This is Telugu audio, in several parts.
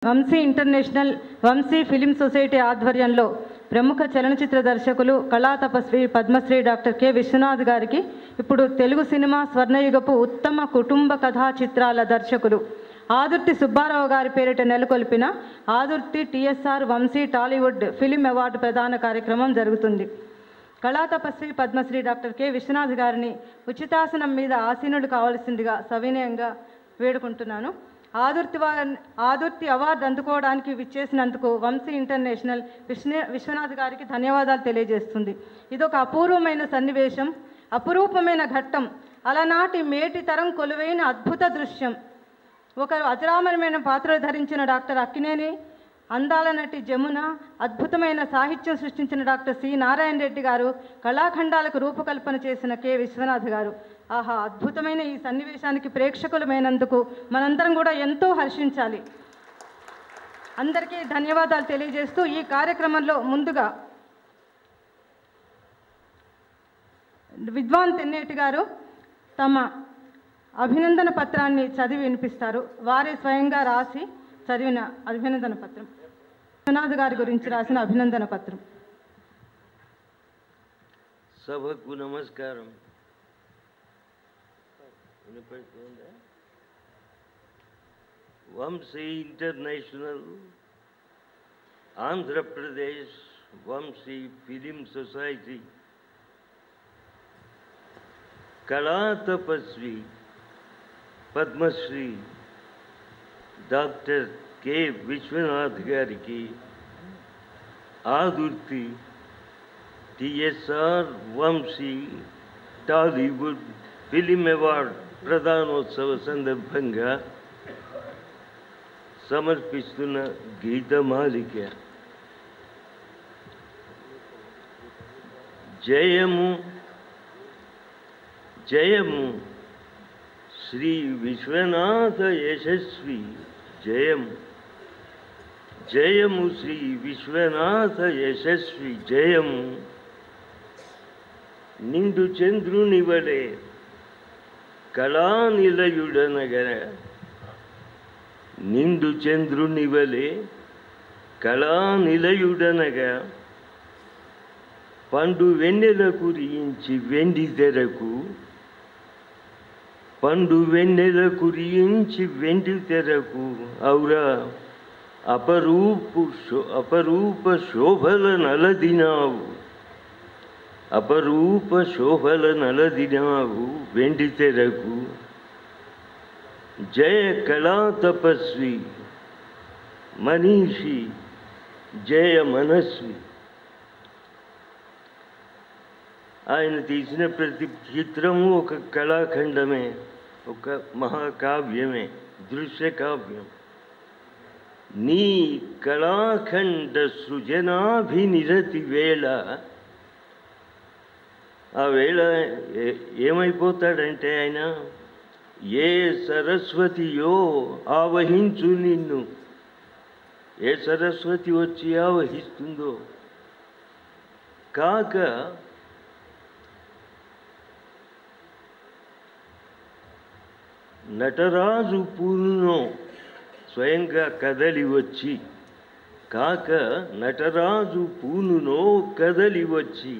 Vamsi international Vamsi film society ఆధ్వర్యంలో ప్రముఖ చలనచిత్ర దర్శకులు కళా తపస్వి పద్మశ్రీ డాక్టర్ కె విశ్వనాథ్ గారికి ఇప్పుడు తెలుగు సినిమా స్వర్ణయుగపు ఉత్తమ కుటుంబ కథా చిత్రాల దర్శకులు ఆదుర్తి సుబ్బారావు గారి పేరిట నెలకొల్పిన Adurthi TSR Vamsi Tollywood film award ప్రదాన కార్యక్రమం జరుగుతుంది. కళా తపస్వి పద్మశ్రీ డాక్టర్ కె విశ్వనాథ్ గారిని ఉచితాసనం మీద ఆసీనుడు కావాల్సిందిగా సవినయంగా వేడుకుంటున్నాను. ఆదుర్తి అవార్డు అందుకోవడానికి విచ్చేసినందుకు వంశీ ఇంటర్నేషనల్ విశ్వనాథ్ గారికి ధన్యవాదాలు తెలియజేస్తుంది. ఇదొక అపూర్వమైన సన్నివేశం, అపురూపమైన ఘట్టం, అలనాటి మేటి తరం కొలువైన అద్భుత దృశ్యం. ఒకరు అజరామరమైన పాత్రలు ధరించిన డాక్టర్ అక్కినేని, అందాల నటి జమున, అద్భుతమైన సాహిత్యం సృష్టించిన డాక్టర్ సి నారాయణ రెడ్డి గారు, కళాఖండాలకు రూపకల్పన చేసిన కె విశ్వనాథ్ గారు. ఆహా, అద్భుతమైన ఈ సన్నివేశానికి ప్రేక్షకులమైనందుకు మనందరం కూడా ఎంతో హర్షించాలి. అందరికీ ధన్యవాదాలు తెలియజేస్తూ ఈ కార్యక్రమంలో ముందుగా విద్వాన్ తెన్నేటి గారు తమ అభినందన పత్రాన్ని చదివి వినిపిస్తారు. వారే స్వయంగా రాసి చదివిన అభినందన పత్రం, విశ్వనాథ్ గారి గురించి రాసిన అభినందన పత్రం. సభకు నమస్కారం. Vamsi international Andhra Pradesh Vamsi film society కళా తపస్వి పద్మశ్రీ డాక్టర్ కె విశ్వనాథ్ గారికి Adurthi TSR Vamsi Tollywood film award ప్రధానోత్సవ సందర్భంగా సమర్పిస్తున్న గీతమాలిక. జయము జయము శ్రీ విశ్వనాథ యశస్వి, జయము జయము శ్రీ విశ్వనాథ యశస్వి, జయము. నిండు చంద్రుని వలె కళానిలయుడనగర, నిండు చంద్రుని వలె కళానిలయుడనగా, పండు వెన్నెల కురించి వెండి తెరకు, పండు వెన్నెల కురించి వెండి తెరకు, ఔరా అపరూప శోభల నలదినావు, అపరూప శోభల నలదినావు వెండి తెరకు. జయ కళా తపస్వి మనీషి, జయ మనస్వి. ఆయన తీసిన ప్రతి చిత్రము ఒక కళాఖండమే, ఒక మహాకావ్యమే, దృశ్య కావ్యం. నీ కళాఖండ సృజనాభినిరతి వేళ, ఆ వేళ ఏమైపోతాడంటే ఆయన, ఏ సరస్వతియో ఆవహించు నిన్ను, ఏ సరస్వతి వచ్చి ఆవహిస్తుందో కాక నటరాజు పూనునో స్వయంగా కదలి వచ్చి, కాక నటరాజు పూనునో కదలి వచ్చి,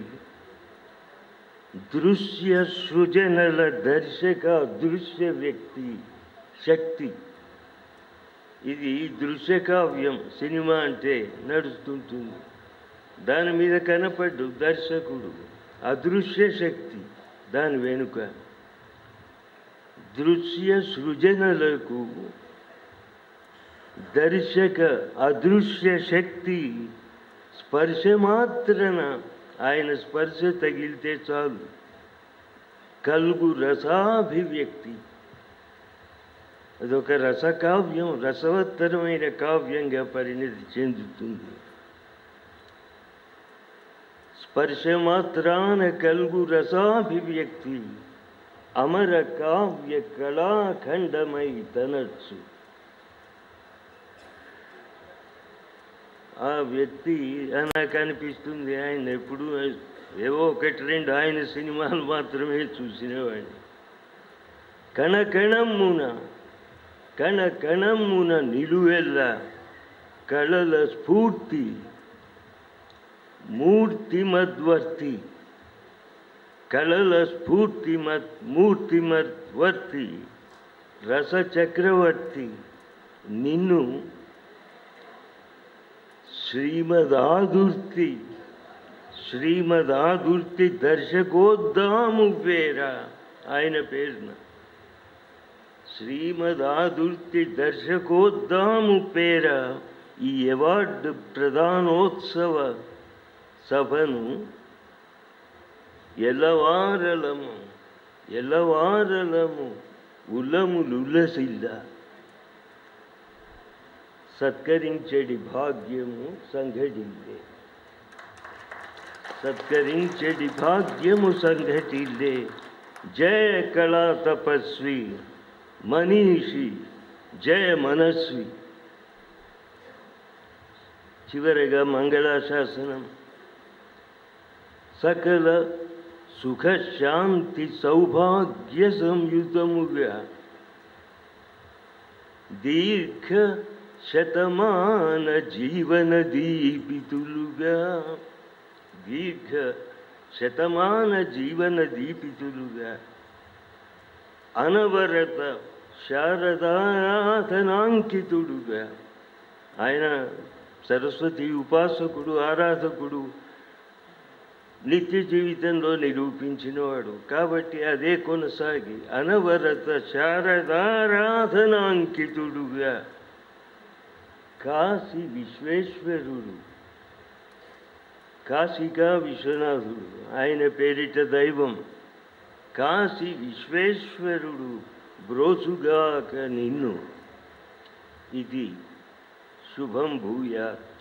దృశ్య సృజనల దర్శక దృశ్య వ్యక్తి శక్తి. ఇది దృశ్యకావ్యం, సినిమా అంటే నడుస్తుంటుంది. దాని మీద కనపడ్డు దర్శకుడు, అదృశ్య శక్తి దాని వెనుక. దృశ్య సృజనలకు దర్శక అదృశ్య శక్తి స్పర్శ మాత్రన, ఆయన స్పర్శ తగిలితే చాలు కలుగు రసాభివ్యక్తి. అదొక రసకావ్యం, రసవత్తరమైన కావ్యంగా పరిణతి చెందుతుంది. స్పర్శ మాత్రాన కలుగు రసాభివ్యక్తి అమర కావ్య కళాఖండమై తనచ్చు. ఆ వ్యక్తి నాకు అనిపిస్తుంది, ఆయన ఎప్పుడు ఏవో ఒకటి రెండు ఆయన సినిమాలు మాత్రమే చూసినవాడిని. కణకణమ్మున నిలువెల్ల కళల స్ఫూర్తి మూర్తిమద్వర్తి, కళల స్ఫూర్తి మూర్తిమద్వర్తి, రస చక్రవర్తి నిన్ను శ్రీమదాదుర్తి దర్శకోద్దాము పేర, ఆయన పేరున శ్రీమదాదుర్తి దర్శకోద్దాము పేర ఈ అవార్డు ప్రదానోత్సవ సభను ఎలవారలము ఉల్లములుల్లసిల్ల సత్కరించడి భాగ్యము సంఘటిల్లే, సత్కరించడి భాగ్యము సంఘటిల్లే. జయ కళా తపస్వి మనీషి, జయ మనస్వి. చివరగా మంగళాశాసనం. సకల సుఖశాంతి సౌభాగ్య సంయుతముగా దీర్ఘ శతమాన జీవన దీపితులుగా, దీర్ఘ శతమాన జీవన దీపితులుగా, అనవరత శారదారాధనాంకితుడుగా. ఆయన సరస్వతి ఉపాసకుడు, ఆరాధకుడు, నిత్య జీవితంలో నిరూపించినవాడు. కాబట్టి అదే కొనసాగి అనవరత శారదారాధనాంకితుడుగా కాశీ విశ్వేశ్వరుడు, కాశికా విశ్వనాథుడు ఆయన పేరిట దైవం. కాశీ విశ్వేశ్వరుడు బ్రోచుగాక నిన్ను. ఇది శుభం భూయాత్.